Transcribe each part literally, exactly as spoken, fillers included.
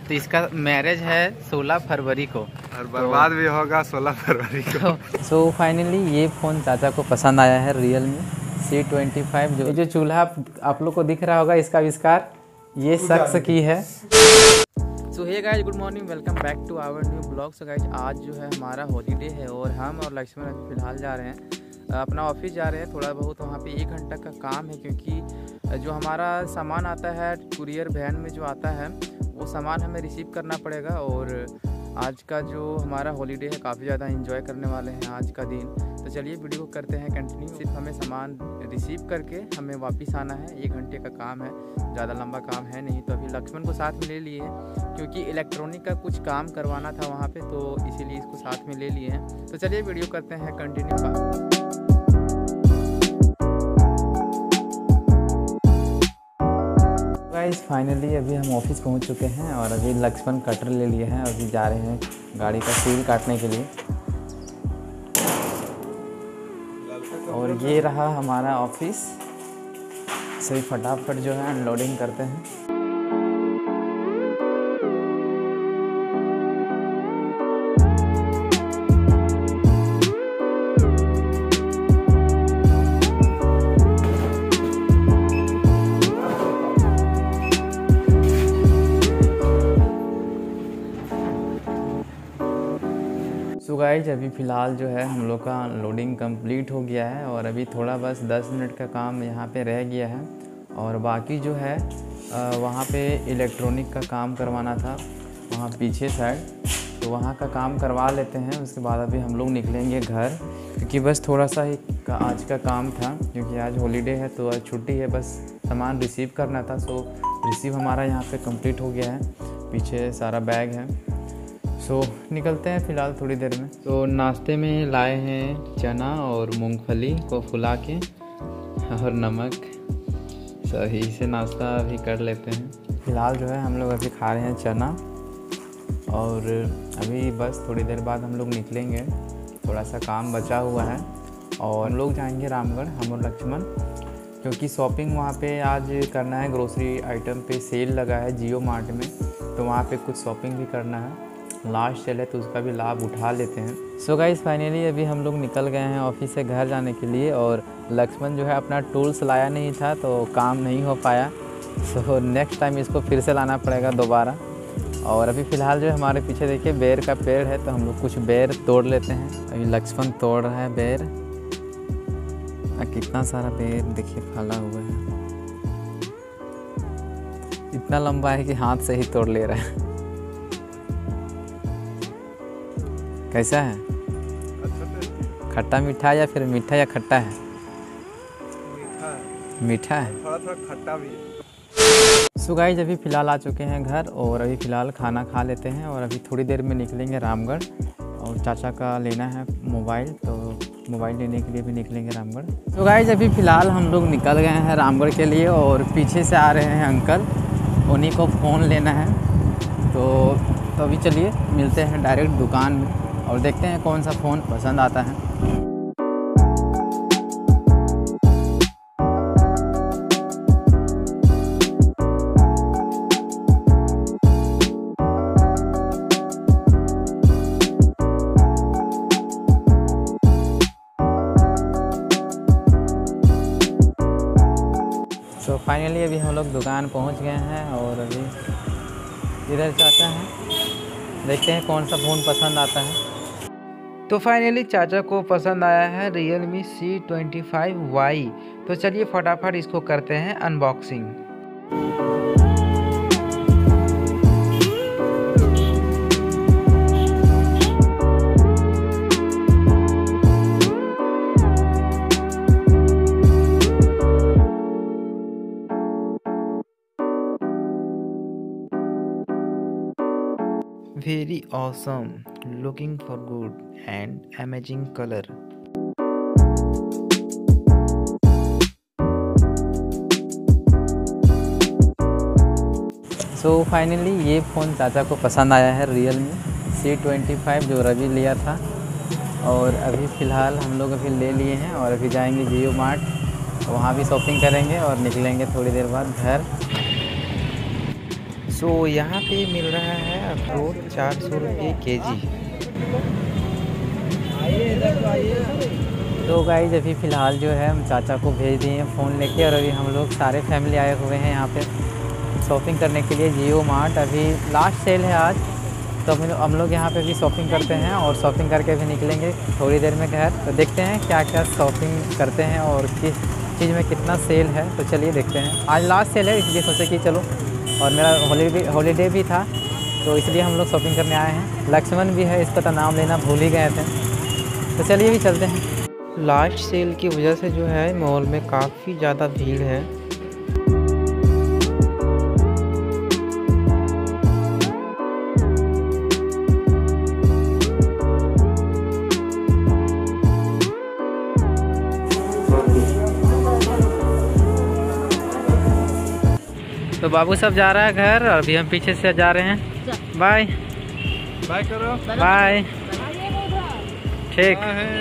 तो इसका मैरिज है सोलह फरवरी को और बर्बाद तो, भी होगा सोलह फरवरी को। सो फाइनली ये फ़ोन चाचा को पसंद आया है, रियलमी सी ट्वेंटी फाइव। जो जो चूल्हा आप लोग को दिख रहा होगा, इसका आविष्कार ये शख्स की है। So hey guys, good morning, welcome back to our new blog. So guys, आज जो है हमारा हॉलीडे है और हम और लक्ष्मण अभी फ़िलहाल जा रहे हैं अपना ऑफिस जा रहे हैं। थोड़ा बहुत वहाँ पे एक घंटा का काम है, क्योंकि जो हमारा सामान आता है कुरियर वैन में जो आता है वो सामान हमें रिसीव करना पड़ेगा। और आज का जो हमारा हॉलीडे है काफ़ी ज़्यादा एंजॉय करने वाले हैं आज का दिन। तो चलिए वीडियो को करते हैं कंटिन्यू। सिर्फ हमें सामान रिसीव करके हमें वापस आना है, एक घंटे का काम है, ज़्यादा लंबा काम है नहीं। तो अभी लक्ष्मण को साथ में ले लिए हैं, क्योंकि इलेक्ट्रॉनिक का कुछ काम करवाना था वहाँ पे, तो इसीलिए इसको साथ में ले लिए हैं। तो चलिए वीडियो करते हैं कंटिन्यू। गाइस फाइनली अभी हम ऑफिस पहुंच चुके हैं और अभी लक्ष्मण कटर ले लिए हैं। अभी जा रहे हैं गाड़ी का सील काटने के लिए। और ये रहा हमारा ऑफिस। सही फटाफट जो है अनलोडिंग करते हैं। सो गाइज, अभी फ़िलहाल जो है हम लोग का लोडिंग कंप्लीट हो गया है और अभी थोड़ा बस दस मिनट का काम यहाँ पे रह गया है। और बाकी जो है वहाँ पे इलेक्ट्रॉनिक का काम करवाना था वहाँ पीछे साइड, तो वहाँ का काम करवा लेते हैं। उसके बाद अभी हम लोग निकलेंगे घर, क्योंकि बस थोड़ा सा ही का आज का काम था, क्योंकि आज हॉलीडे है तो आज छुट्टी है। बस सामान रिसीव करना था, सो रिसीव हमारा यहाँ पे कंप्लीट हो गया है। पीछे सारा बैग है। सो so, निकलते हैं फ़िलहाल थोड़ी देर में। तो नाश्ते में लाए हैं चना और मूंगफली को फुला के और नमक। सही से नाश्ता अभी कर लेते हैं। फ़िलहाल जो है हम लोग अभी खा रहे हैं चना, और अभी बस थोड़ी देर बाद हम लोग निकलेंगे। थोड़ा सा काम बचा हुआ है और हम लोग जाएंगे रामगढ़, हम और लक्ष्मण, क्योंकि शॉपिंग वहाँ पे आज करना है। ग्रोसरी आइटम पे सेल लगा है जियो मार्ट में, तो वहाँ पे कुछ शॉपिंग भी करना है। लास्ट सेल है तो उसका भी लाभ उठा लेते हैं। सो गाइस फाइनली अभी हम लोग निकल गए हैं ऑफिस से घर जाने के लिए। और लक्ष्मण जो है अपना टूल्स लाया नहीं था, तो काम नहीं हो पाया। सो नेक्स्ट टाइम इसको फिर से लाना पड़ेगा दोबारा। और अभी फ़िलहाल जो है हमारे पीछे देखिए बेर का पेड़ है, तो हम लोग कुछ बेर तोड़ लेते हैं। अभी लक्ष्मण तोड़ रहा है बेर। कितना सारा बेर देखिए फैला हुआ है, इतना लंबा है कि हाथ से ही तोड़ ले रहा है। कैसा है? खट्टा मीठा या फिर मीठा या खट्टा है? मीठा है। मीठा है, थोड़ा थोड़ा खट्टा भी है। सो गाइस अभी फ़िलहाल आ चुके हैं घर और अभी फ़िलहाल खाना खा लेते हैं और अभी थोड़ी देर में निकलेंगे रामगढ़। और चाचा का लेना है मोबाइल, तो मोबाइल लेने के लिए भी निकलेंगे रामगढ़। तो गाइस अभी फ़िलहाल हम लोग निकल गए हैं रामगढ़ के लिए और पीछे से आ रहे हैं अंकल, उन्हीं को फ़ोन लेना है। तो तो अभी चलिए मिलते हैं डायरेक्ट दुकान में और देखते हैं कौन सा फ़ोन पसंद आता है। तो फाइनली अभी हम लोग दुकान पहुंच गए हैं और अभी इधर चाचा हैं, देखते हैं कौन सा फ़ोन पसंद आता है। तो फाइनली चाचा को पसंद आया है Realme C twenty five Y. तो चलिए फटाफट इसको करते हैं unboxing. Very awesome, looking for good and amazing color. So so finally ये फ़ोन चाचा को पसंद आया है, रियलमी सी ट्वेंटी फाइव जो रवि लिया था। और अभी फ़िलहाल हम लोग अभी ले लिए हैं और अभी जाएंगे जियो मार्ट, वहाँ भी शॉपिंग करेंगे और निकलेंगे थोड़ी देर बाद घर। सो सो so, यहाँ पे मिल रहा है अखरोट चार सौ रुपये के जी। तो गाइस अभी फ़िलहाल जो है हम चाचा को भेज दिए हैं फ़ोन लेके, और अभी हम लोग सारे फैमिली आए हुए हैं यहाँ पे शॉपिंग करने के लिए। जियो मार्ट अभी लास्ट सेल है आज, तो हम लोग यहाँ पे भी शॉपिंग करते हैं और शॉपिंग करके भी निकलेंगे थोड़ी देर में घर। तो देखते हैं क्या क्या शॉपिंग करते हैं और किस चीज़ में कितना सेल है। तो चलिए देखते हैं। आज लास्ट सेल है इसलिए सोचे कि चलो, और मेरा हॉलीडे हॉलीडे भी था तो इसलिए हम लोग शॉपिंग करने आए हैं। लक्ष्मण भी है, इसका तो नाम लेना भूल ही गए थे। तो चलिए भी चलते हैं। लास्ट सेल की वजह से जो है मॉल में काफ़ी ज़्यादा भीड़ है। तो बाबू सब जा रहा है घर, और अभी हम पीछे से जा रहे हैं। बाय बाय करो। बाय। ठीक।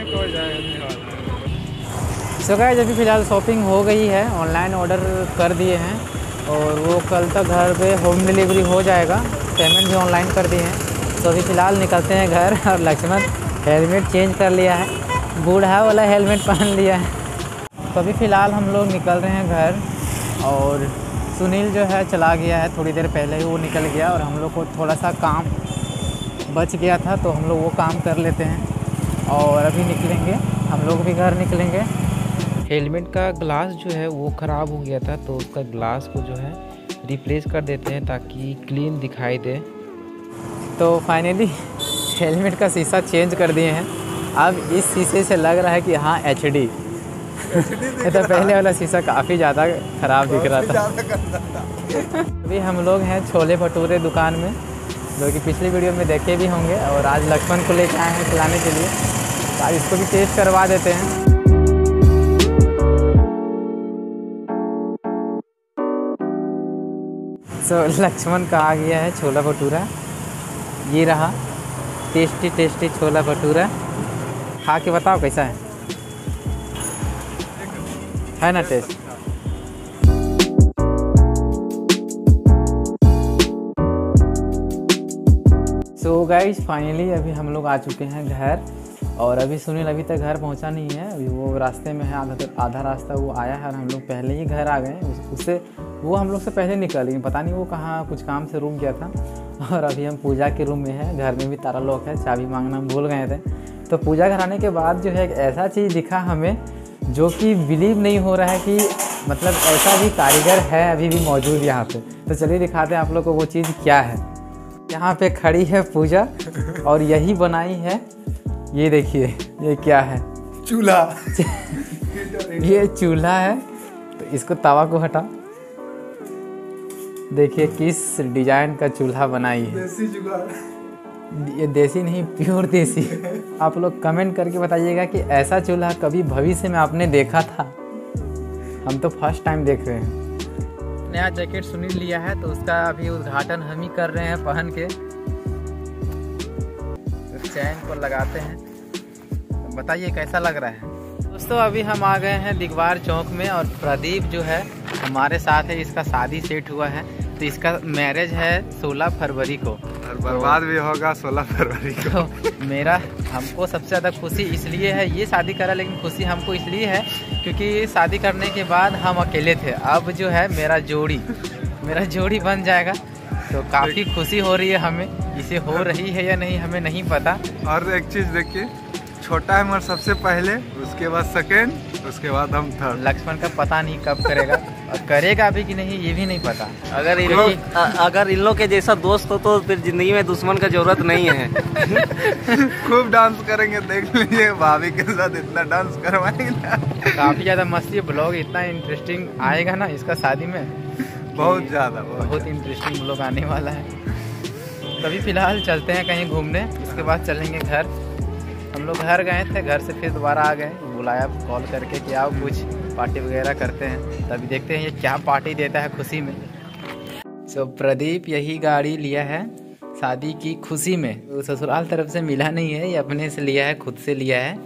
सो गाइस अभी फ़िलहाल शॉपिंग हो गई है, ऑनलाइन ऑर्डर कर दिए हैं और वो कल तक घर पे होम डिलीवरी हो जाएगा। पेमेंट भी ऑनलाइन कर दिए हैं। तो अभी फ़िलहाल निकलते हैं घर, और लक्ष्मण हेलमेट चेंज कर लिया है, बूढ़ा वाला हेलमेट पहन लिया है। तो अभी फ़िलहाल हम लोग निकल रहे हैं घर, और सुनील जो है चला गया है, थोड़ी देर पहले ही वो निकल गया, और हम लोग को थोड़ा सा काम बच गया था तो हम लोग वो काम कर लेते हैं और अभी निकलेंगे, हम लोग भी घर निकलेंगे। हेलमेट का ग्लास जो है वो ख़राब हो गया था, तो उसका ग्लास को जो है रिप्लेस कर देते हैं ताकि क्लीन दिखाई दे। तो फाइनली हेलमेट का शीशा चेंज कर दिए हैं। अब इस शीशे से लग रहा है कि हाँ एच डी। तो पहले वाला शीशा काफ़ी ज़्यादा ख़राब दिख रहा था। अभी हम लोग हैं छोले भटूरे दुकान में, जो कि पिछली वीडियो में देखे भी होंगे, और आज लक्ष्मण को लेकर आए हैं खिलाने के लिए। तो आज इसको भी टेस्ट करवा देते हैं। सो so, लक्ष्मण का आ गया है छोला भटूरा, ये रहा टेस्टी टेस्टी छोला भटूरा। खा के बताओ कैसा है है ना टेस्ट। सो गाइस फाइनली अभी हम लोग आ चुके हैं घर, और अभी सुनील अभी तक घर पहुंचा नहीं है। अभी वो रास्ते में है, आधा आधा रास्ता वो आया है और हम लोग पहले ही घर आ गए। उससे वो हम लोग से पहले निकल, लेकिन पता नहीं वो कहाँ कुछ काम से रुक गया था। और अभी हम पूजा के रूम में है, घर में भी ताला लॉक है, चाबी मांगना भूल गए थे। तो पूजा कराने के बाद जो है एक ऐसा चीज़ दिखा हमें जो कि बिलीव नहीं हो रहा है कि मतलब ऐसा भी कारीगर है अभी भी मौजूद यहाँ पे। तो चलिए दिखाते हैं आप लोग को वो चीज़ क्या है। यहाँ पे खड़ी है पूजा, और यही बनाई है, ये देखिए ये क्या है, चूल्हा। ये चूल्हा है। तो इसको तवा को हटा, देखिए किस डिजाइन का चूल्हा बनाई है। देसी जुगाड़। ये देसी नहीं, प्योर देसी। आप लोग कमेंट करके बताइएगा कि ऐसा चूल्हा कभी भविष्य में आपने देखा था। हम तो फर्स्ट टाइम देख रहे हैं। नया जैकेट सुनील लिया है, तो उसका अभी उद्घाटन हम ही कर रहे हैं पहन के। तो चैन को लगाते हैं, तो बताइए कैसा लग रहा है। दोस्तों अभी हम आ गए हैं दिगवार चौक में, और प्रदीप जो है हमारे साथ है, इसका शादी सेट हुआ है। तो इसका मैरिज है सोलह फरवरी को, और बर्बाद भी होगा सोलह फरवरी को। तो मेरा हमको सबसे ज़्यादा खुशी इसलिए है, ये शादी करा, लेकिन खुशी हमको इसलिए है क्योंकि शादी करने के बाद हम अकेले थे। अब जो है मेरा जोड़ी मेरा जोड़ी बन जाएगा, तो काफ़ी खुशी हो रही है हमें। इसे हो रही है या नहीं हमें नहीं पता। और एक चीज़ देखिए, छोटा है मगर सबसे पहले, उसके बाद सेकेंड, उसके बाद हम थर्ड। लक्ष्मण का पता नहीं कब करेगा, और करेगा भी कि नहीं ये भी नहीं पता। अगर इन लोग अगर इन लोग के जैसा दोस्त हो तो फिर जिंदगी में दुश्मन का जरूरत नहीं है। खूब डांस करेंगे, देख लीजिए भाभी के साथ इतना डांस करवाएंगे ना। काफ़ी ज़्यादा मस्ती, ब्लॉग इतना इंटरेस्टिंग आएगा ना इसका शादी में, बहुत ज़्यादा बहुत इंटरेस्टिंग ब्लॉग आने वाला है। तभी फ़िलहाल चलते हैं कहीं घूमने, उसके बाद चलेंगे घर। हम लोग घर गए थे, घर से फिर दोबारा आ गए, बुलाया कॉल करके कि आओ कुछ पार्टी वगैरह करते हैं। तभी देखते हैं ये क्या पार्टी देता है खुशी में। सो प्रदीप यही गाड़ी लिया है शादी की खुशी में, तो ससुराल तरफ से मिला नहीं है, ये अपने से लिया है, खुद से लिया है।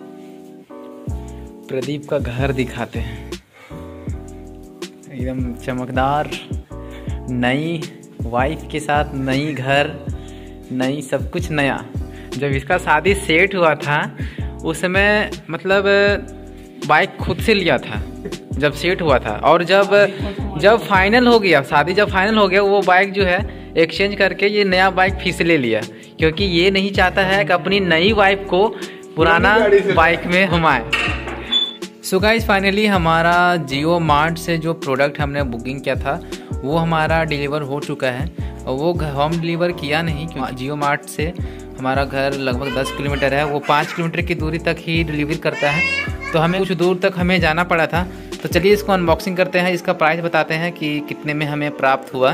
प्रदीप का घर दिखाते हैं, एकदम चमकदार नई वाइफ के साथ नई घर, नई सब कुछ नया। जब इसका शादी सेट हुआ था उस समय मतलब बाइक खुद से लिया था जब सेट हुआ था, और जब जब फाइनल हो गया शादी, जब फाइनल हो गया वो बाइक जो है एक्सचेंज करके ये नया बाइक फिर से ले लिया, क्योंकि ये नहीं चाहता है कि अपनी नई वाइफ को पुराना बाइक में घुमाए। सो गाइस फाइनली हमारा जियो मार्ट से जो प्रोडक्ट हमने बुकिंग किया था वो हमारा डिलीवर हो चुका है, और वो होम डिलीवर किया नहीं क्योंकि जियो मार्ट से हमारा घर लगभग दस किलोमीटर है, वो पाँच किलोमीटर की दूरी तक ही डिलीवर करता है, तो हमें कुछ दूर तक हमें जाना पड़ा था। तो चलिए इसको अनबॉक्सिंग करते हैं, इसका प्राइस बताते हैं कि कितने में हमें प्राप्त हुआ।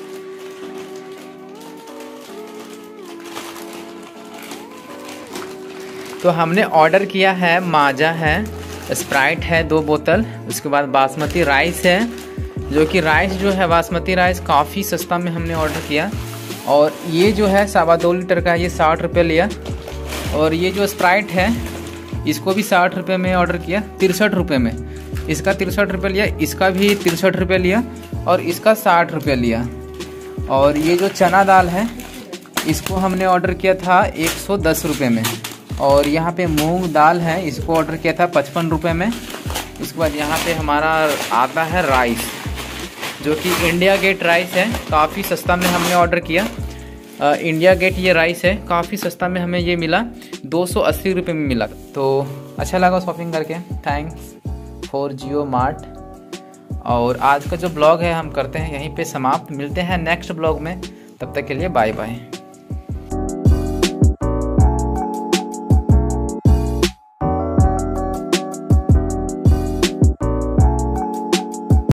तो हमने ऑर्डर किया है, माजा है, स्प्राइट है दो बोतल, उसके बाद बासमती राइस है, जो कि राइस जो है बासमती राइस काफ़ी सस्ता में हमने ऑर्डर किया, और ये जो है सवा दो लीटर का ये साठ रुपये लिया, और ये जो स्प्राइट है इसको भी साठ रुपये में ऑर्डर किया, तिरसठ रुपये में, इसका तिरसठ रुपये लिया, इसका भी तिरसठ रुपये लिया, और इसका साठ रुपये लिया। और ये जो चना दाल है इसको हमने ऑर्डर किया था एक सौ दस रुपये में, और यहाँ पे मूंग दाल है इसको ऑर्डर किया था पचपन रुपये में। उसके बाद यहाँ पे हमारा आता है राइस, जो कि इंडिया गेट राइस है, काफ़ी सस्ता में हमने ऑर्डर किया। आ, इंडिया गेट ये राइस है, काफ़ी सस्ता में हमें ये मिला, दो सौ अस्सी रुपये में मिला। तो अच्छा लगा शॉपिंग करके, थैंक्स फॉर जियो मार्ट। और आज का जो ब्लॉग है हम करते हैं यहीं पे समाप्त, मिलते हैं नेक्स्ट ब्लॉग में, तब तक के लिए बाय बाय।